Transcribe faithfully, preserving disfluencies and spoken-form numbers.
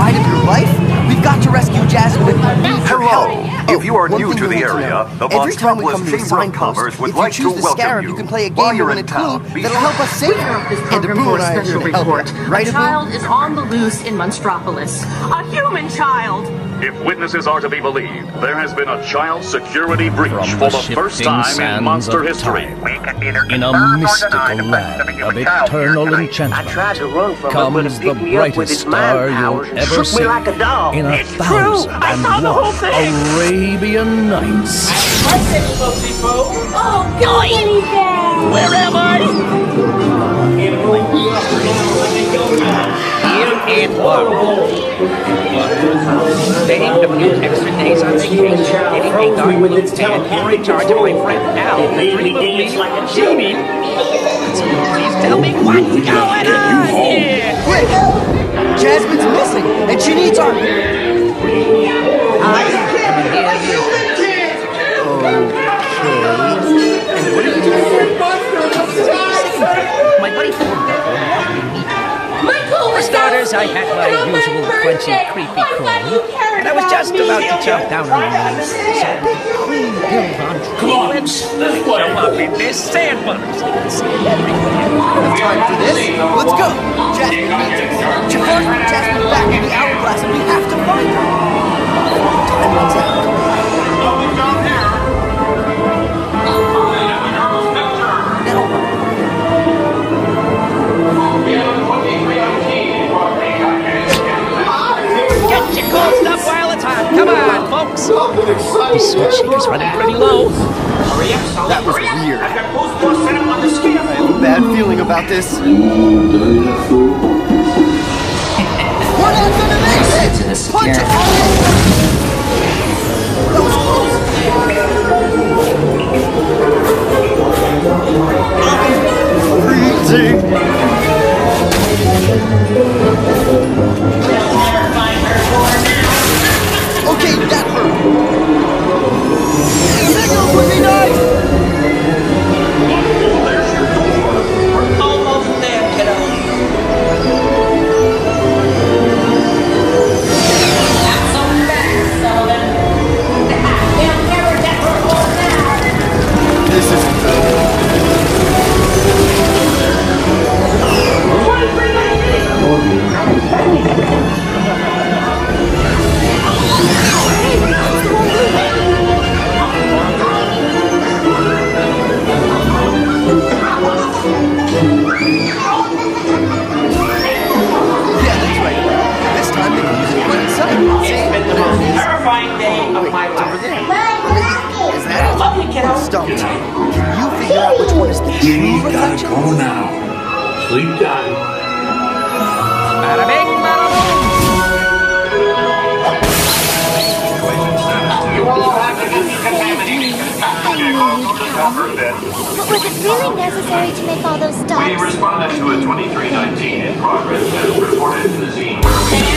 ride of your life? We've got to rescue Jasmine if we need your help. Hello. If you are Oh, new one to thing the you need to area, know. the Every time we Monstropolis come to a Chamber of signpost, Commerce would if you like to choose the welcome scarab, you. you can play a While game you're and win in a clue town, be that'll help us save her. This And program Abu for and a I are special here to help report. her. Right, A Abu? child is on the loose in Monstropolis. A human child! If witnesses are to be believed, there has been a child security breach From for the the first shifting time in sands monster of history. time, We can neither in a confirm nor mystical deny the land presence of a of human child here eternal tonight. enchantment, I tried to run from him, but comes he the picked me up with brightest his star mind you'll powers and ever shook see me like a dog. in a It's true. thousand I and saw the one whole thing. Arabian Nights. Oh, Teddy Bear! Where am I? Here in Marvel. Staying a few extra days on vacation, getting a dark blue tan in charge of my friend Al. The dream of me like a genie. Please tell me what's going on here. Quick! Jasmine's missing, and she needs our... I am here. And what are you doing here? My buddy. Michael, For starters, I had my usual crunchy, creepy crawl, and I was just about to jump down on my knees. So big queen Bill Von Trump show up in this sand butters. I can see it everywhere. Time for this? Let's go! Jasmine needs us. Jafar put Jasmine back in the hourglass, and we have to find her. Time runs out. Get your cold stuff while it's hot. Come on, folks. This sweat shaker's running pretty low. That was weird. I have a bad feeling about this. We're not gonna make it! Punch it! That was close! Freezing! Okay, that hurt! Signals would be nice! We're almost there, kiddo. Not so fast, Sullivan. They'll never get her home now. This isn't good. Yeah, that's right. This time they can use it in plain sight. See? It's been the most terrifying day of my life. Is that it? Love you, kiddo. Stumped. Can you figure out which one is the true reflection? Go now. Sleep tight. Bada bing, bada boom. But was it really necessary to make all those stops? We responded to a twenty-three nineteen in progress as reported to the scene.